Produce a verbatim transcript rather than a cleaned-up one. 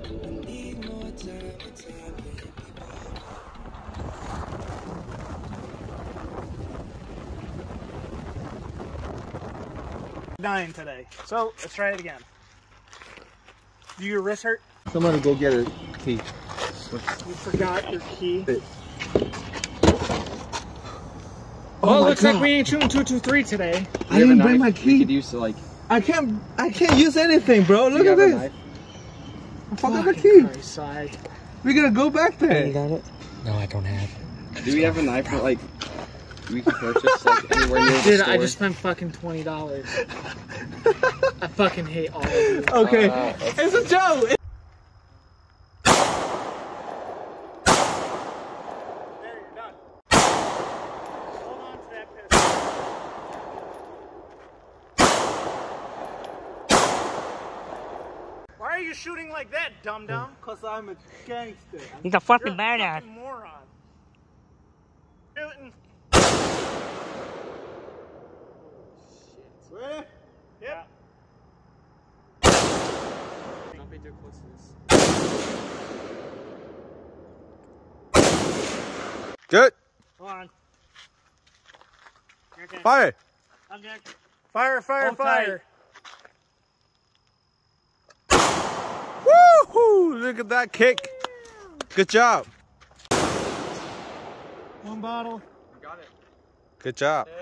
Nine today. So let's try it again. Do your wrist hurt? Someone go get a key. You forgot your key. Oh, well, it looks God. like we ain't shooting two two three today. I didn't bring my key. You could use to like. I can't. I can't use anything, bro. Look at this. I forgot the Fucking key. Christ, I... We're gonna go back there. You got it? No, I don't have it. Do we have a knife that like we can purchase like anywhere near the Dude, store? I just spent fucking twenty dollars. I fucking hate all of you. Okay, Uh, it's a joke. There, you're done. Hold on to that pistol. Why are you shooting like that, dum dum? Cause I'm a gangster. He's a fucking You're a badass. fucking moron. Shooting. Ready? Yep. Don't be too close to this. Good. Hold on. Okay. Fire. Okay. Fire, fire, Hold fire. Woohoo! Look at that kick. Good job. One bottle. You got it. Good job. Yeah.